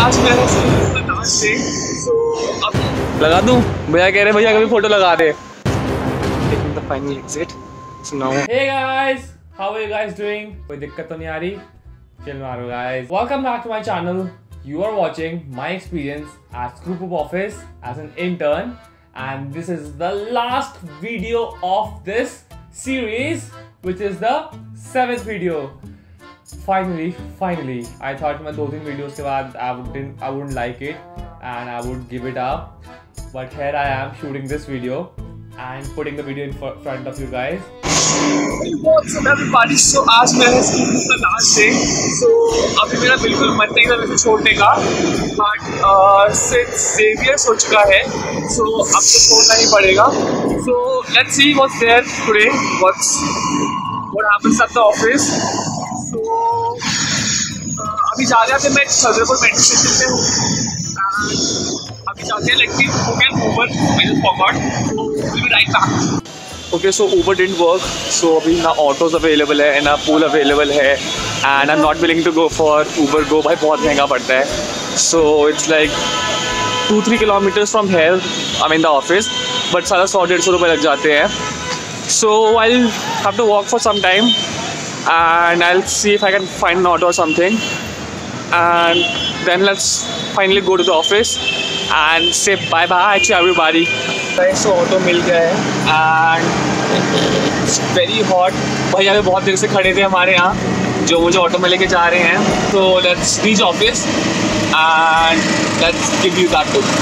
आज मैं last day, सो अब लगा दूं? भैया कह रहे भैया कभी फोटो लगा दे। Taking the final exit. So now. Hey guys, how are you guys doing? कोई दिक्कत तो नहीं आ रही? Chill मारो guys. Welcome back to my channel. You are watching my experience at Screwpop office as an intern, and this is the last video of this series, which is the 7th video. Finally, I thought मैं 2-3 videos के बाद I wouldn't like it and I would give it up, but here I am shooting this video and putting the video in front of you guys. What's up everybody? So आज मेरा school का last day, so अभी मेरा बिल्कुल मन नहीं था वैसे छोड़ने का, but since Xavier हो चुका है, so अब तो छोड़ना ही पड़ेगा. So let's see what's there today, what happens at the office. So अभी जा रहे थे मैं छतरपुर मेट्रो स्टेशन पे हूँ, अभी जाते हैं लेकिन who can Uber, I just forgot, so we'll be right back. Okay, so Uber didn't work, so अभी ना autos available है ना pool available है, and I'm not willing to go for Uber Go, भाई बहुत महंगा पड़ता है. So it's like 2-3 kilometers from here, I mean the office, but सारा 100-150 रुपये लग जाते हैं. So I'll have to walk for some time and I'll see if I can find an auto or something, and then let's finally go to the office and say bye bye to everybody. So auto मिल गया है and it's very hot. भैया भी बहुत देर से खड़े थे हमारे यहाँ जो मुझे ऑटो में लेके जा रहे हैं. So let's reach office and let's give you that look.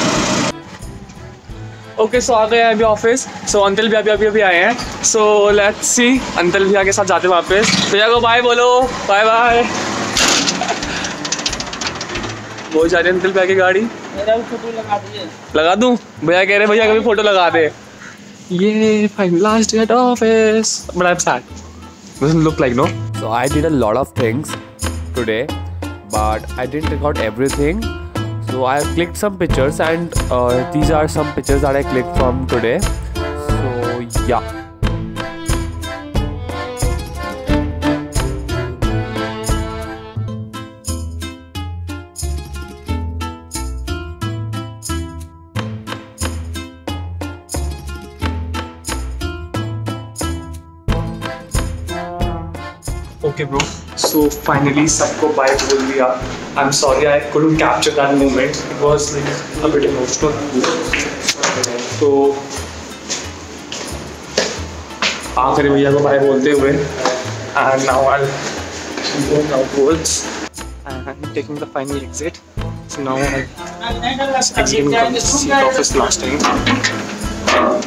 Okay so आ गए हैं अभी ऑफिस. सो अंकल भी अभी आए हैं. सो लेट्स सी अंकल भैया के साथ जाते हैं वापस. भैया को बाय बोलो, बाय बाय. वो जा रहे हैं अंकल भैया की गाड़ी. लगा दूं? भैया कह रहे भैया कभी फोटो लगा दे. ये final last day at office, but I am sad. Doesn't look like, no? So I did a lot of things today, but I didn't record everything. So I clicked some pictures, and these are some pictures that I clicked from today. So yeah. Okay bro, so finally सबको bye बोल दिया. I'm sorry I couldn't capture that moment. It was like a bit emotional. तो आखिरी भैया को bye बोलते हुए, and now I'll go outwards and I'm taking the final exit. So now I'm exiting the office last time.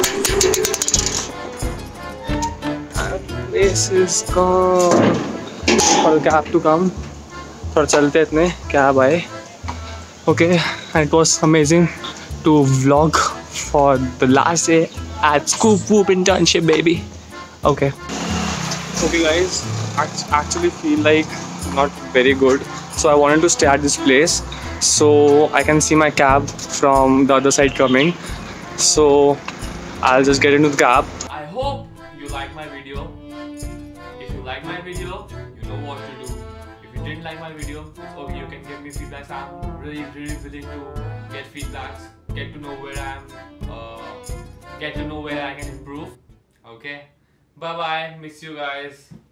This is gone. For the cab to come. थोड़ा चलते इतने cab आए. Okay, and it was amazing to vlog for the last day at Screwpop internship, baby. Okay. Okay guys, I actually feel like not very good. So I wanted to stay at this place so I can see my cab from the other side coming. So I'll just get into the cab. I hope you like my video. If you like my video, you know what to do. If you didn't like my video, okay, you can give me feedbacks. I'm really willing to get feedbacks, get to know where I am, get to know where I can improve. Okay, bye bye, miss you guys.